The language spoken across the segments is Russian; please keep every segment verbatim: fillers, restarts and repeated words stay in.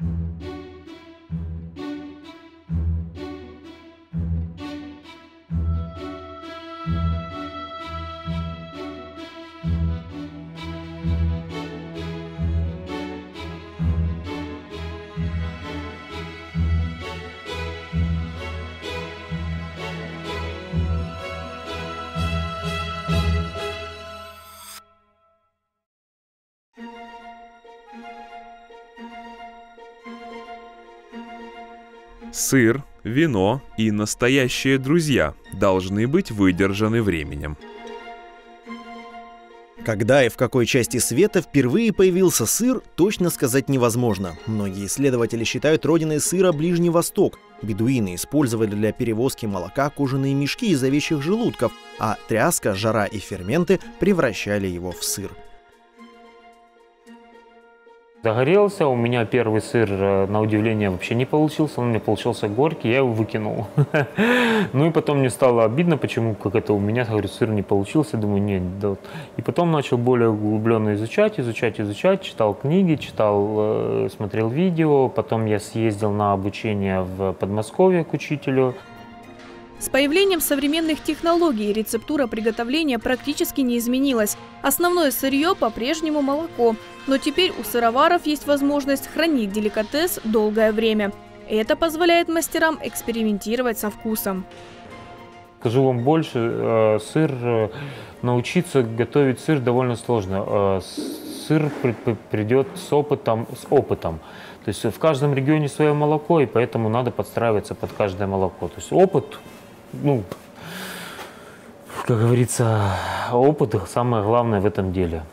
Сыр, вино и настоящие друзья должны быть выдержаны временем. Когда и в какой части света впервые появился сыр, точно сказать невозможно. Многие исследователи считают родиной сыра Ближний Восток. Бедуины использовали для перевозки молока кожаные мешки из овечьих желудков, а тряска, жара и ферменты превращали его в сыр. Загорелся, у меня первый сыр, на удивление, вообще не получился, он у меня получился горький, я его выкинул. Ну и потом мне стало обидно, почему, как это у меня, говорю, сыр не получился, думаю, нет, да. И потом начал более углубленно изучать, изучать, изучать, читал книги, читал, смотрел видео, потом я съездил на обучение в Подмосковье к учителю. С появлением современных технологий рецептура приготовления практически не изменилась. Основное сырье по-прежнему молоко. Но теперь у сыроваров есть возможность хранить деликатес долгое время. Это позволяет мастерам экспериментировать со вкусом. Скажу вам больше, сыр, научиться готовить сыр довольно сложно. Сыр придет с опытом, с опытом. То есть в каждом регионе свое молоко, и поэтому надо подстраиваться под каждое молоко. То есть опыт, ну, как говорится, опыт самое главное в этом деле.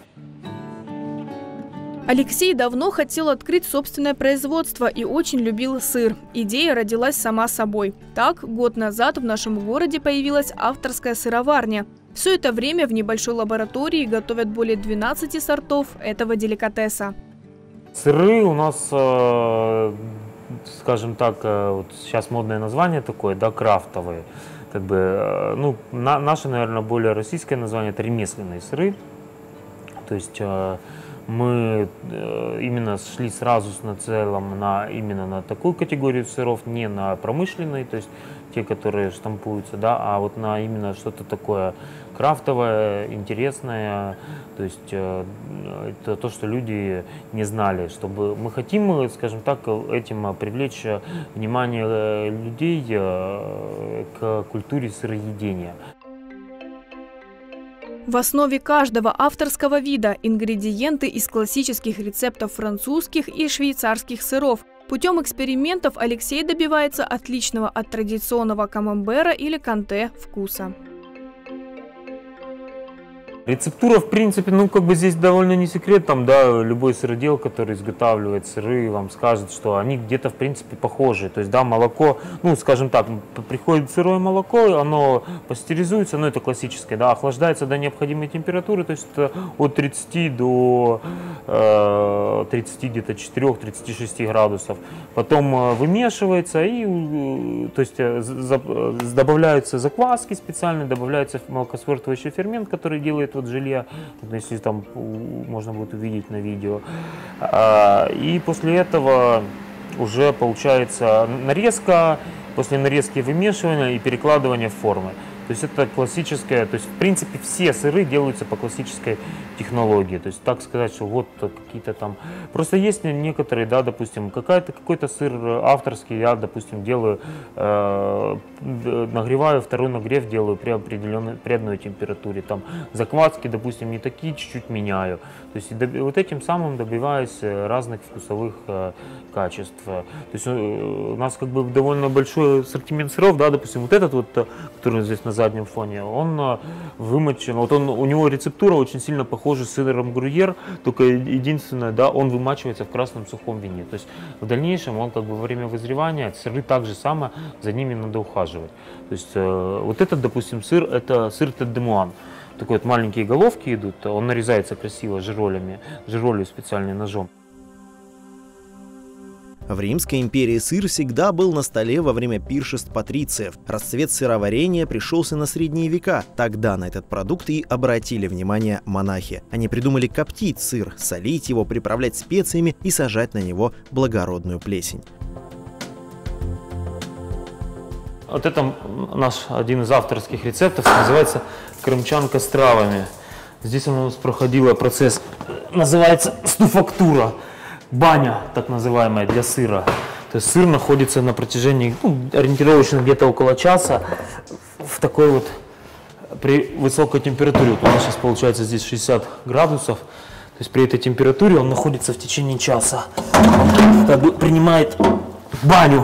Алексей давно хотел открыть собственное производство и очень любил сыр. Идея родилась сама собой. Так, год назад в нашем городе появилась авторская сыроварня. Все это время в небольшой лаборатории готовят более двенадцати сортов этого деликатеса. Сыры у нас, скажем так, вот сейчас модное название такое, да, крафтовые. Как бы, ну, на, наше, наверное, более российское название – это ремесленные сыры. То есть мы именно шли сразу с нацелом на именно на такую категорию сыров, не на промышленные, то есть те, которые штампуются, да, а вот на именно что-то такое крафтовое, интересное, то есть это то, что люди не знали, чтобы мы хотим, скажем так, этим привлечь внимание людей к культуре сыроедения. В основе каждого авторского вида ингредиенты из классических рецептов французских и швейцарских сыров. Путем экспериментов Алексей добивается отличного от традиционного камамбера или канте вкуса. Рецептура, в принципе, ну, как бы здесь довольно не секрет, там, да, любой сыродел, который изготавливает сыры, вам скажет, что они где-то, в принципе, похожи. То есть, да, молоко, ну, скажем так, приходит сырое молоко, оно пастеризуется, ну, это классическое, да, охлаждается до необходимой температуры, то есть от тридцати до э, тридцати где-то четырёх — тридцати шести градусов. Потом вымешивается и, то есть, добавляются закваски специальные, добавляется молокосвертывающий фермент, который делает вот желе, если там можно будет увидеть на видео. И после этого уже получается нарезка, после нарезки вымешивания и перекладывания в формы. То есть это классическая, то есть в принципе все сыры делаются по классической технологии. То есть так сказать, что вот какие-то там... Просто есть некоторые, да, допустим, какая-то, какой-то сыр авторский, я, допустим, делаю, э, нагреваю, второй нагрев делаю при определенной, при одной температуре. Там закваски, допустим, не такие, чуть-чуть меняю. То есть вот этим самым добиваюсь разных вкусовых э, качеств. То есть у нас как бы довольно большой ассортимент сыров, да, допустим, вот этот вот, который здесь на заднем фоне, он вымочен, вот он, у него рецептура очень сильно похожа с сыром грюйер, только единственное, да, он вымачивается в красном сухом вине. То есть в дальнейшем он как бы во время вызревания, сыры так же само, за ними надо ухаживать. То есть э, вот этот, допустим, сыр, это сыр Тет де Муан. Такой вот маленькие головки идут, он нарезается красиво жиролями, жиролью специальным ножом. В Римской империи сыр всегда был на столе во время пиршеств патрициев. Расцвет сыроварения пришелся на средние века. Тогда на этот продукт и обратили внимание монахи. Они придумали коптить сыр, солить его, приправлять специями и сажать на него благородную плесень. Вот это наш один из авторских рецептов, называется крымчанка с травами. Здесь у нас проходил процесс, называется стуфактура, баня так называемая для сыра. То есть сыр находится на протяжении, ну, ориентировочно где-то около часа в такой вот, при высокой температуре. Вот у нас сейчас получается здесь шестьдесят градусов. То есть при этой температуре он находится в течение часа, как бы принимает баню.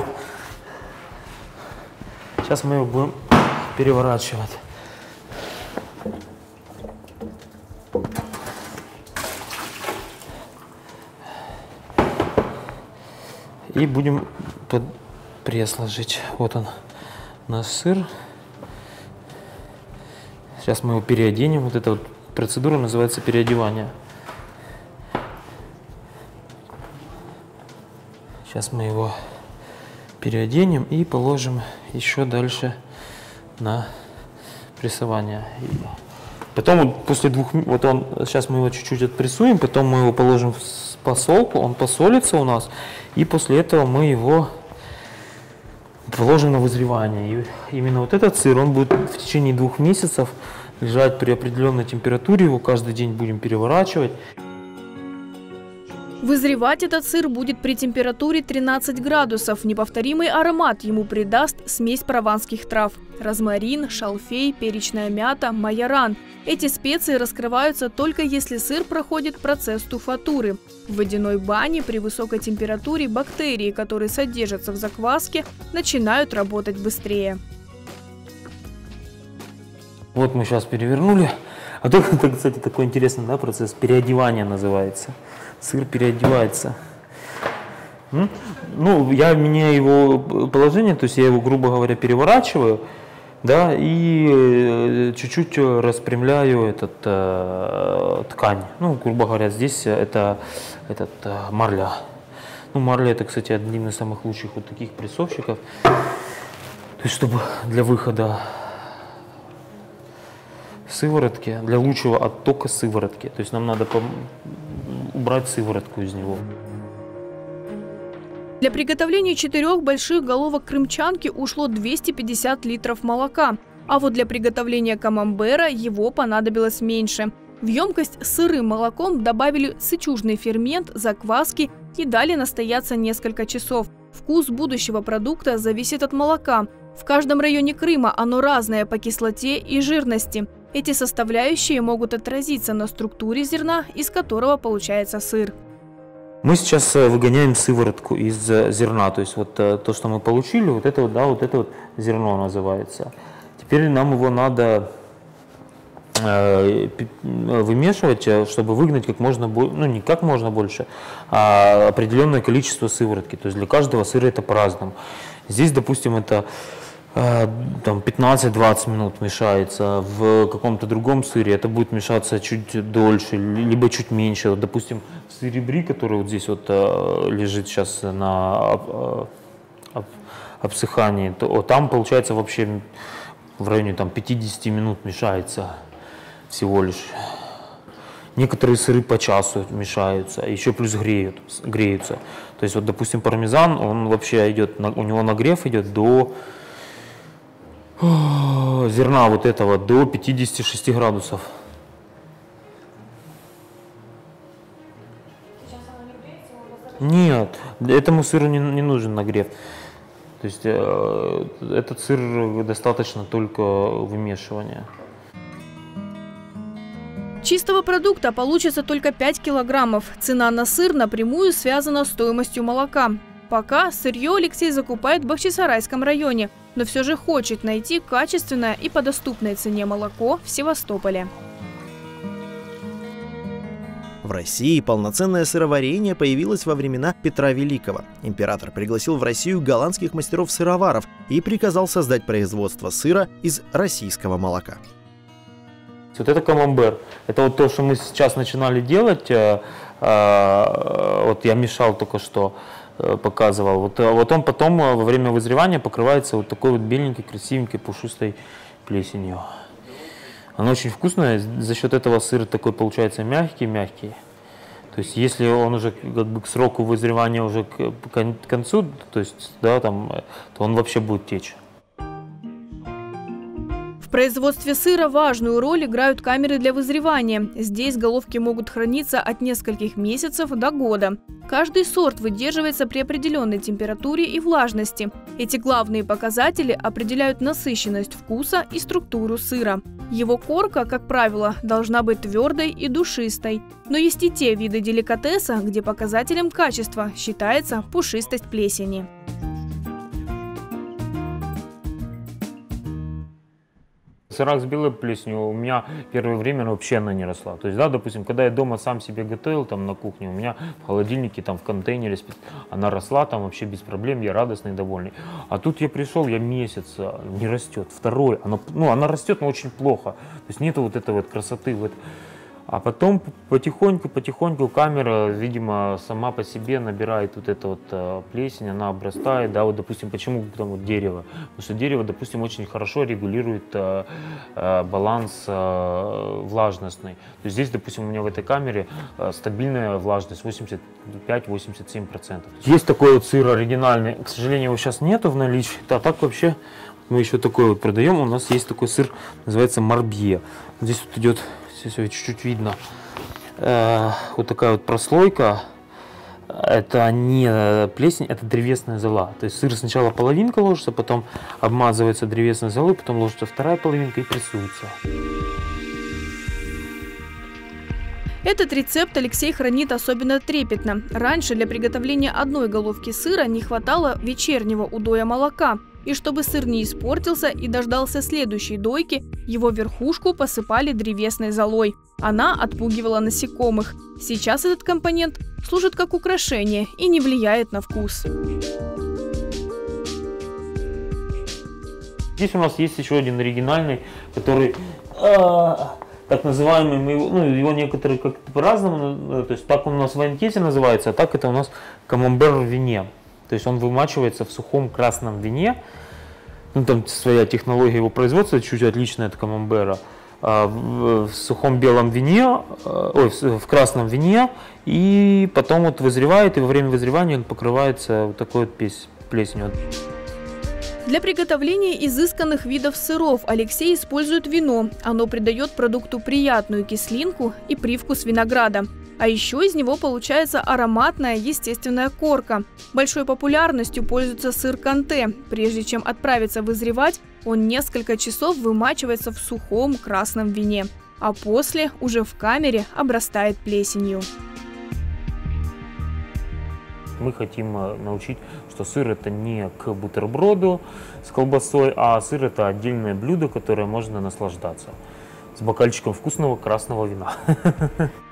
Сейчас мы его будем переворачивать. И будем под пресс ложить. Вот он, наш сыр. Сейчас мы его переоденем. Вот эта вот процедура называется переодевание. Сейчас мы его переоденем и положим еще дальше на прессование. Потом вот после двух, вот он, сейчас мы его чуть-чуть отпрессуем, потом мы его положим в посолку, он посолится у нас, и после этого мы его положим на вызревание. И именно вот этот сыр, он будет в течение двух месяцев лежать при определенной температуре, его каждый день будем переворачивать. Вызревать этот сыр будет при температуре тринадцать градусов. Неповторимый аромат ему придаст смесь прованских трав. Розмарин, шалфей, перечная мята, майоран. Эти специи раскрываются только если сыр проходит процесс туфатуры. В водяной бане при высокой температуре бактерии, которые содержатся в закваске, начинают работать быстрее. Вот мы сейчас перевернули. А то, кстати, такой интересный, да, процесс переодевания называется. Сыр переодевается. Ну, я меняю его положение, то есть я его, грубо говоря, переворачиваю, да, и чуть-чуть распрямляю этот, э, ткань. Ну, грубо говоря, здесь это этот, э, марля. Ну, марля — это, кстати, один из самых лучших вот таких прессовщиков. То есть, чтобы для выхода сыворотки, для лучшего оттока сыворотки. То есть нам надо убрать сыворотку из него. Для приготовления четырех больших головок крымчанки ушло двести пятьдесят литров молока. А вот для приготовления камамбера его понадобилось меньше. В емкость с сырым молоком добавили сычужный фермент, закваски и дали настояться несколько часов. Вкус будущего продукта зависит от молока. В каждом районе Крыма оно разное по кислоте и жирности. Эти составляющие могут отразиться на структуре зерна, из которого получается сыр. Мы сейчас выгоняем сыворотку из зерна, то есть вот то, что мы получили, вот это вот, да, вот это вот зерно называется. Теперь нам его надо э, вымешивать, чтобы выгнать как можно больше, ну не как можно больше, а определенное количество сыворотки. То есть для каждого сыра это по-разному. Здесь, допустим, это там пятнадцать-двадцать минут мешается, в каком-то другом сыре это будет мешаться чуть дольше, либо чуть меньше. Вот, допустим, в сыре бри, который вот здесь вот лежит сейчас на обсыхании, то там получается вообще в районе там пятидесяти минут мешается всего лишь. Некоторые сыры по часу мешаются, еще плюс греют, греются. То есть вот, допустим, пармезан, он вообще идет, у него нагрев идет до зерна вот этого до пятидесяти шести градусов. Нет, этому сыру не, не нужен нагрев. То есть э, этот сыр достаточно только вымешивания. Чистого продукта получится только пять килограммов. Цена на сыр напрямую связана с стоимостью молока. Пока сырье Алексей закупает в Бахчисарайском районе, но все же хочет найти качественное и по доступной цене молоко в Севастополе. В России полноценное сыроварение появилось во времена Петра Великого. Император пригласил в Россию голландских мастеров-сыроваров и приказал создать производство сыра из российского молока. Вот это камамбер. Это вот то, что мы сейчас начинали делать. Вот я мешал только что. показывал. Вот, вот он потом во время вызревания покрывается вот такой вот беленькой, красивенькой, пушистой плесенью. Она очень вкусная, за счет этого сыр такой получается мягкий-мягкий. То есть если он уже как бы к сроку вызревания уже к, к концу, то есть, да, там, то он вообще будет течь. В производстве сыра важную роль играют камеры для вызревания. Здесь головки могут храниться от нескольких месяцев до года. Каждый сорт выдерживается при определенной температуре и влажности. Эти главные показатели определяют насыщенность вкуса и структуру сыра. Его корка, как правило, должна быть твердой и душистой. Но есть и те виды деликатеса, где показателем качества считается пушистость плесени. Сырах с белой плесенью у меня первое время вообще она не росла. То есть, да, допустим, когда я дома сам себе готовил там на кухне, у меня в холодильнике, там в контейнере, она росла там вообще без проблем, я радостный и довольный. А тут я пришел, я месяц, не растет. Второй, она, ну, она растет, но очень плохо. То есть нету вот этой вот красоты. Вот. А потом потихоньку-потихоньку камера, видимо, сама по себе набирает вот эту вот э, плесень, она обрастает, да, вот, допустим, почему там вот дерево? Потому что дерево, допустим, очень хорошо регулирует э, э, баланс э, влажностный. То есть здесь, допустим, у меня в этой камере э, стабильная влажность восемьдесят пять — восемьдесят семь процентов. Есть такой вот сыр оригинальный, к сожалению, его сейчас нету в наличии, а так вообще мы еще такой вот продаем. У нас есть такой сыр, называется Марбье. Здесь вот идет, здесь чуть-чуть видно, э, вот такая вот прослойка. Это не плесень, это древесная зола. То есть сыр сначала половинка ложится, потом обмазывается древесной золой, потом ложится вторая половинка и прессуется. Этот рецепт Алексей хранит особенно трепетно. Раньше для приготовления одной головки сыра не хватало вечернего удоя молока. И чтобы сыр не испортился и дождался следующей дойки, его верхушку посыпали древесной золой. Она отпугивала насекомых. Сейчас этот компонент служит как украшение и не влияет на вкус. Здесь у нас есть еще один оригинальный, который... Э так называемый, мы его, ну, его некоторые как-то по-разному, то есть так он у нас в анкете называется, а так это у нас камамбер в вине. То есть он вымачивается в сухом красном вине, ну там своя технология его производства чуть отличная от камамбера, а в, в сухом белом вине, ой, в, в красном вине, и потом вот вызревает, и во время вызревания он покрывается вот такой вот плесенью. Для приготовления изысканных видов сыров Алексей использует вино. Оно придает продукту приятную кислинку и привкус винограда. А еще из него получается ароматная естественная корка. Большой популярностью пользуется сыр Канте. Прежде чем отправиться вызревать, он несколько часов вымачивается в сухом красном вине. А после уже в камере обрастает плесенью. Мы хотим научить, что сыр это не к бутерброду с колбасой, а сыр это отдельное блюдо, которое можно наслаждаться с бокальчиком вкусного красного вина.